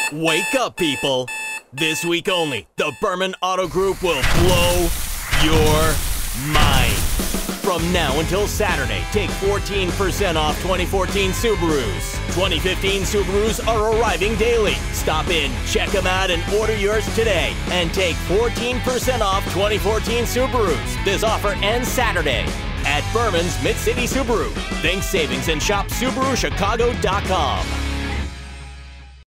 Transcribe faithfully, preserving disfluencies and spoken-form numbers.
Wake up, people! This week only, the Berman Auto Group will blow your mind. From now until Saturday, take fourteen percent off twenty fourteen Subarus. twenty fifteen Subarus are arriving daily. Stop in, check them out, and order yours today. And take fourteen percent off twenty fourteen Subarus. This offer ends Saturday at Berman's Mid-City Subaru. Think savings and shop Subaru Chicago dot com.